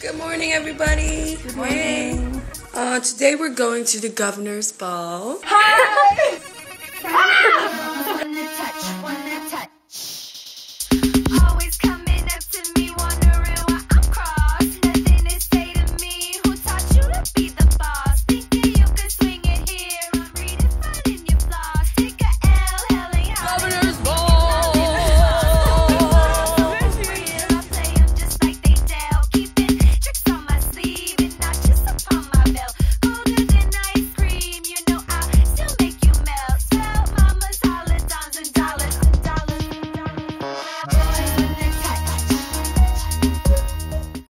Good morning, everybody. Good morning. Today we're going to the governor's ball. Hi!